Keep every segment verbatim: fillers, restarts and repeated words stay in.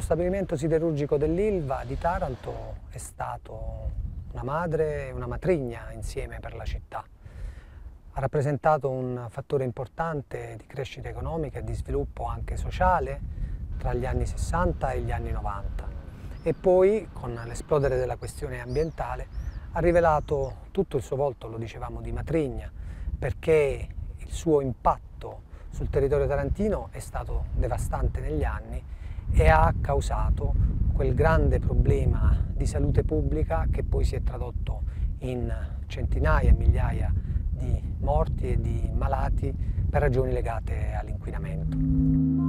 stabilimento siderurgico dell'Ilva di Taranto è stato una madre e una matrigna insieme per la città. Ha rappresentato un fattore importante di crescita economica e di sviluppo anche sociale tra gli anni sessanta e gli anni novanta. E poi, con l'esplodere della questione ambientale, ha rivelato tutto il suo volto, lo dicevamo, di matrigna, perché il suo impatto sul territorio tarantino è stato devastante negli anni e ha causato quel grande problema di salute pubblica che poi si è tradotto in centinaia, migliaia di morti e di malati per ragioni legate all'inquinamento.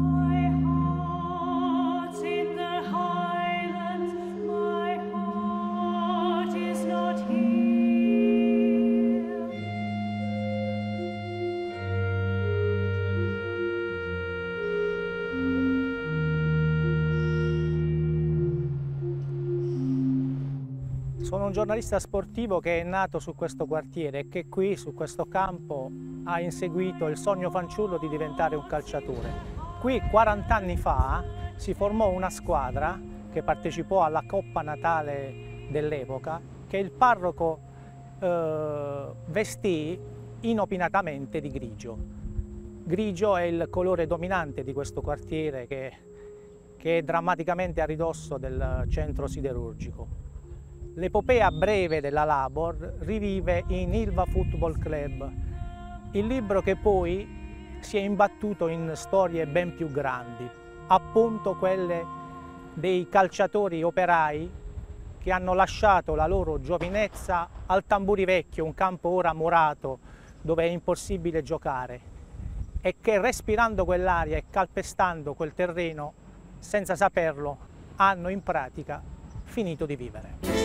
Sono un giornalista sportivo che è nato su questo quartiere e che qui, su questo campo, ha inseguito il sogno fanciullo di diventare un calciatore. Qui quaranta anni fa si formò una squadra che partecipò alla Coppa Natale dell'epoca, che il parroco eh, vestì inopinatamente di grigio. Grigio è il colore dominante di questo quartiere che, che è drammaticamente a ridosso del centro siderurgico. L'epopea breve della Labor rivive in Ilva Football Club, il libro che poi si è imbattuto in storie ben più grandi, appunto quelle dei calciatori operai che hanno lasciato la loro giovinezza al Tamburi Vecchio, un campo ora murato dove è impossibile giocare, e che respirando quell'aria e calpestando quel terreno, senza saperlo, hanno in pratica finito di vivere.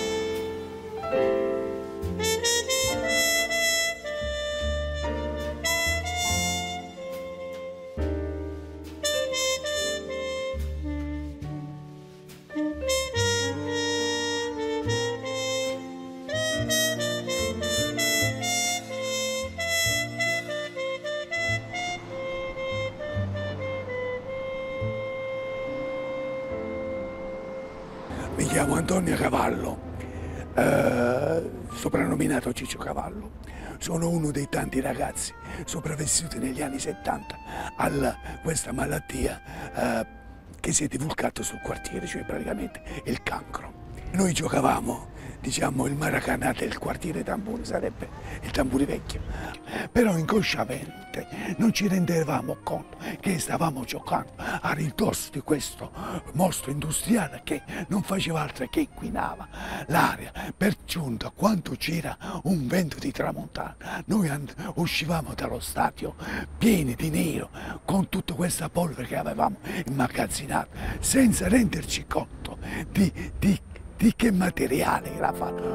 Mi chiamo Antonio Cavallo, eh, soprannominato Ciccio Cavallo. Sono uno dei tanti ragazzi sopravvissuti negli anni settanta a questa malattia eh, che si è divulgata sul quartiere, cioè praticamente il cancro. Noi giocavamo, diciamo, il Maracanã del quartiere Tamburi, sarebbe il Tamburi Vecchio, però inconsciamente non ci rendevamo conto che stavamo giocando a ridosso di questo mostro industriale che non faceva altro che inquinava l'aria. Per giunta, quando c'era un vento di tramontana, noi uscivamo dallo stadio pieni di nero con tutta questa polvere che avevamo immagazzinata, senza renderci conto di, di di che materiale era fatto.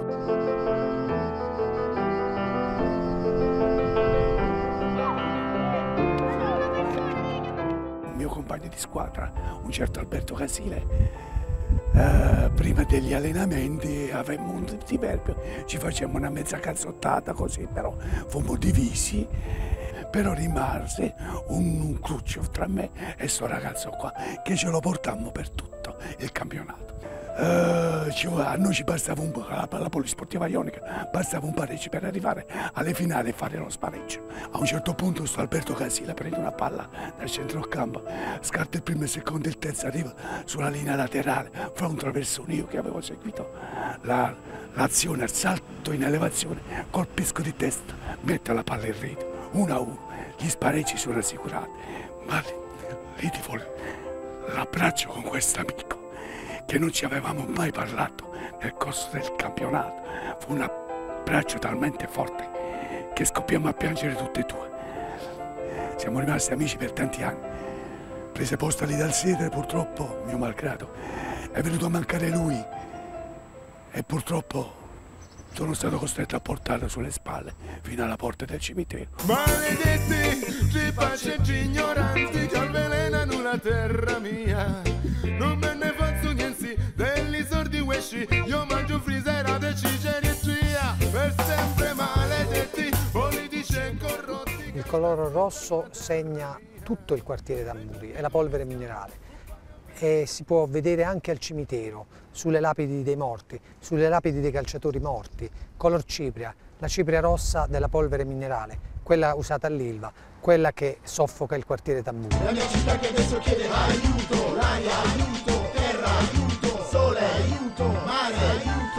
Un mio compagno di squadra, un certo Alberto Casile, eh, prima degli allenamenti avevamo un diverbio, ci facevamo una mezza cazzottata così, però fummo divisi. Però rimase un, un cruccio tra me e sto ragazzo qua, che ce lo portammo per tutto il campionato. Uh, ci, a noi ci bastava un po', la, la polisportiva ionica, bastava un pareggio per arrivare alle finali e fare lo spareggio. A un certo punto sto Alberto Casila, prende una palla dal centrocampo, scarta il primo, il secondo e il terzo, arriva sulla linea laterale, fa un traversone. Io che avevo seguito l'azione, la, al salto in elevazione, colpisco di testa, metto la palla in rete, uno a uno, gli spareggi sono assicurati. Ma lì, lì ti voglio l'abbraccio con questo amico che non ci avevamo mai parlato nel corso del campionato. Fu un abbraccio talmente forte che scoppiamo a piangere tutte e due. Siamo rimasti amici per tanti anni. Prese posta lì dal Siedere, purtroppo, mio malgrado, è venuto a mancare lui e purtroppo sono stato costretto a portarlo sulle spalle fino alla porta del cimitero. Maledetti, ci faccio ignoranti che avvelenano la terra mia. Non me ne faccio niente degli sordi uesci, io mangio friserate ciceritria. Per sempre maledetti, politici e corrotti. Il colore rosso segna tutto il quartiere Tamburi, è la polvere minerale. e si può vedere anche al cimitero, sulle lapidi dei morti, sulle lapidi dei calciatori morti, color cipria, la cipria rossa della polvere minerale, quella usata all'Ilva, quella che soffoca il quartiere Tamburi. La mia città che adesso chiede aiuto, l'hai aiuto.